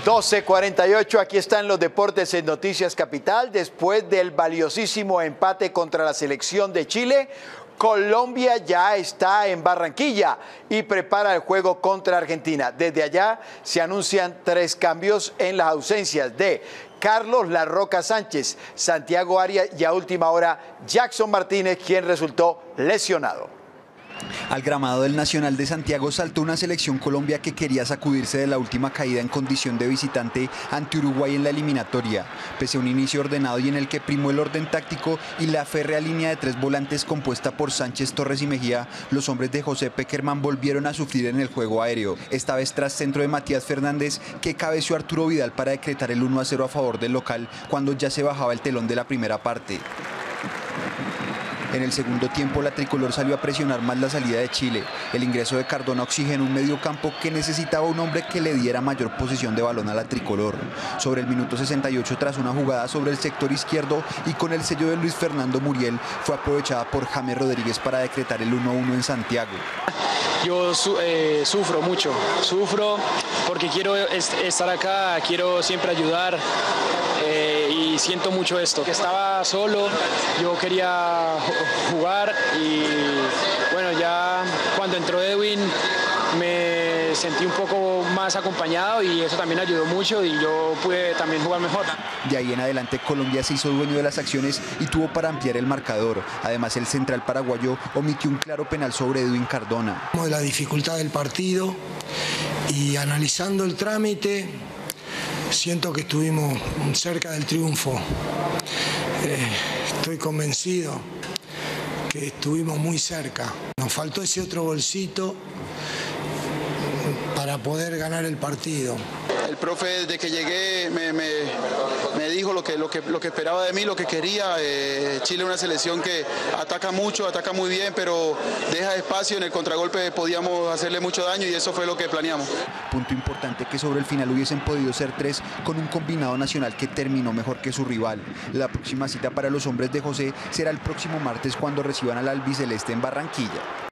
12:48, aquí están los deportes en Noticias Capital. Después del valiosísimo empate contra la selección de Chile, Colombia ya está en Barranquilla y prepara el juego contra Argentina. Desde allá se anuncian 3 cambios en las ausencias de Carlos La Roca Sánchez, Santiago Arias y a última hora Jackson Martínez, quien resultó lesionado. Al gramado del Nacional de Santiago saltó una selección Colombia que quería sacudirse de la última caída en condición de visitante ante Uruguay en la eliminatoria. Pese a un inicio ordenado y en el que primó el orden táctico y la férrea línea de 3 volantes compuesta por Sánchez, Torres y Mejía, los hombres de José Pekerman volvieron a sufrir en el juego aéreo. Esta vez tras centro de Matías Fernández, que cabeció Arturo Vidal para decretar el 1-0 a favor del local cuando ya se bajaba el telón de la primera parte. En el segundo tiempo, la tricolor salió a presionar más la salida de Chile. El ingreso de Cardona oxigenó un mediocampo que necesitaba un hombre que le diera mayor posesión de balón a la tricolor. Sobre el minuto 68, tras una jugada sobre el sector izquierdo y con el sello de Luis Fernando Muriel, fue aprovechada por James Rodríguez para decretar el 1-1 en Santiago. Yo sufro mucho, porque quiero estar acá, quiero siempre ayudar y siento mucho esto. Que estaba solo, yo quería jugar y bueno, ya cuando entró Edwin me sentí un poco más acompañado y eso también ayudó mucho y yo pude también jugar mejor. De ahí en adelante Colombia se hizo dueño de las acciones y tuvo para ampliar el marcador. Además, el central paraguayo omitió un claro penal sobre Edwin Cardona. De la dificultad del partido y analizando el trámite, siento que estuvimos cerca del triunfo. Estoy convencido que estuvimos muy cerca. Nos faltó ese otro golcito para poder ganar el partido. El profe desde que llegué me dijo lo que esperaba de mí, lo que quería. Chile es una selección que ataca mucho, ataca muy bien, pero deja espacio. En el contragolpe podíamos hacerle mucho daño y eso fue lo que planeamos. Punto importante que sobre el final hubiesen podido ser 3 con un combinado nacional que terminó mejor que su rival. La próxima cita para los hombres de José será el próximo martes cuando reciban al albiceleste en Barranquilla.